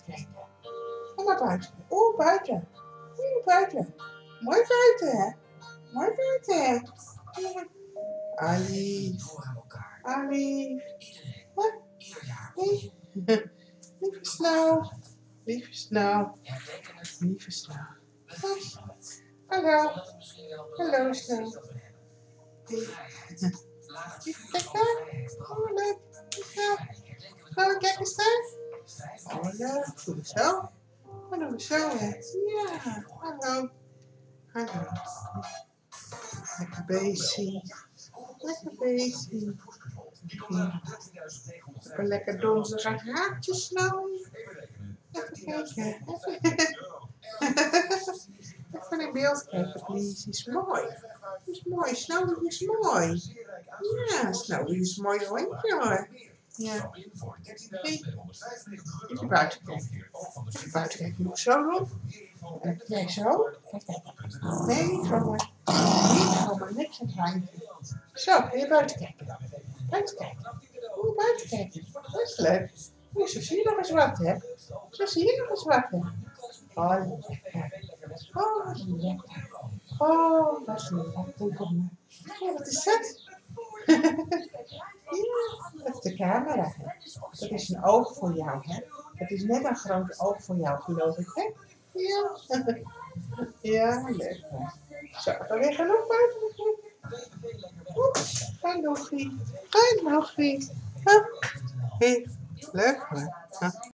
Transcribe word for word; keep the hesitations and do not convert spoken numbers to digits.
kijken. Ga maar buiten. Oeh, buiten. Oeh, buiten. Mooi buiten, hè? Mooi buiten, hè? Ja. Alief. Alief. Wat? Nee. Lieve Snow. Lieve Snow. Lieve Snow. Hallo. Hallo, Snow. Kijk daar. Oh, leuk. Gaan we kijken staan? Oh, leuk. Doe het zo. Oh, doen we zo, hè? Ja. Hallo. Hallo. Lekker beestje. Lekker beestje. Ja. Lekker lekker donzige haartjes, Snow. Even kijken. Even in beeld kijken, please. Die is mooi. Die is mooi. Snow, die is mooi. Ja, Snow, die is een mooi hondje, hoor. Ja. Hey. Even buiten kijken. Even buiten kijken. Moet ik zo doen? Nee, zo. Kijk, kijk. Nee, niet zomaar. Niet zomaar. Niks aan het handje. Zo, ga je buiten kijken. Buiten kijken. Oeh, buiten kijken. Dat is leuk. Oeh, zo zie je nog eens wat, hè. Zo zie je nog eens wat, hè. Oh, lekker. Oh, wat lekker. Oh, wat lekker. Oh, wat is dat? Ja, dat is de camera. Dat is een oog voor jou, hè. Het is net een groot oog voor jou, geloof ik, hè. Ja. Ja, lekker. Zo, dan weer genoeg buiten. Ga nog niet. Ga nog niet. Hé, leuk hoor.